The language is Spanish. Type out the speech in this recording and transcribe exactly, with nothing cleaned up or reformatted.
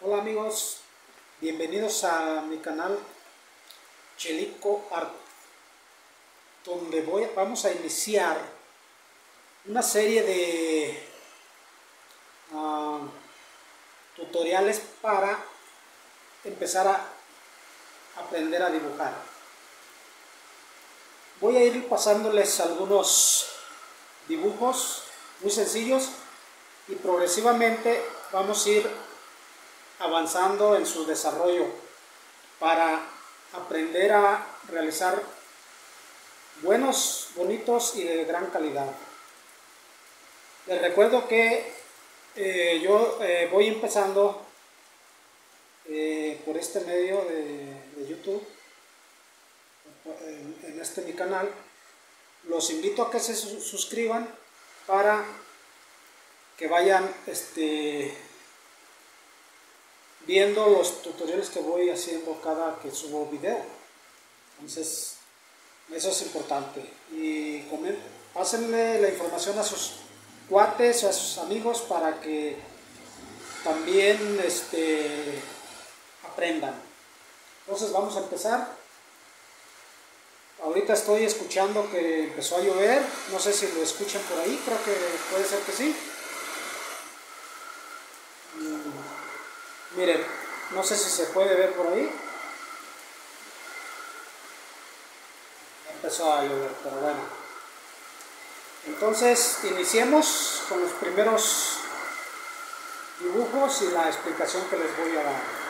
Hola amigos, bienvenidos a mi canal Chelico Art, donde voy, vamos a iniciar una serie de uh, tutoriales para empezar a aprender a dibujar. Voy a ir pasándoles algunos dibujos muy sencillos y progresivamente vamos a ir avanzando en su desarrollo para aprender a realizar buenos, bonitos y de gran calidad. Les recuerdo que eh, yo eh, voy empezando eh, por este medio de, de YouTube, en, en este mi canal. Los invito a que se suscriban para que vayan este, viendo los tutoriales que voy haciendo cada que subo video. Entonces eso es importante, y comenten, pásenle la información a sus cuates o a sus amigos para que también este, aprendan. Entonces vamos a empezar. Ahorita estoy escuchando que empezó a llover, no sé si lo escuchan por ahí, creo que puede ser que sí. Miren, no sé si se puede ver por ahí. Empezó a llover, pero bueno. Entonces, iniciemos con los primeros dibujos y la explicación que les voy a dar.